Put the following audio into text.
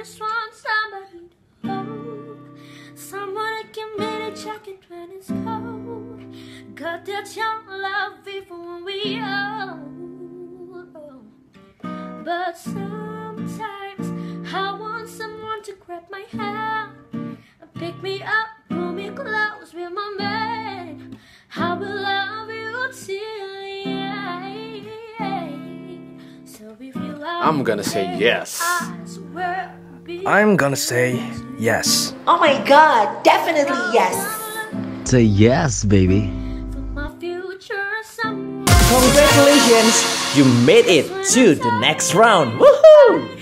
just want somebody to hold, someone that can be the jacket when it's cold. Got that young love even when we old. But sometimes I want someone to grab my hand and pick me up, pull me close with my man. I will love you till the end. So if you love I'm gonna say yes. I'm gonna say yes. Oh my god, definitely yes. Say yes, baby. Congratulations, you made it to the next round. Woohoo!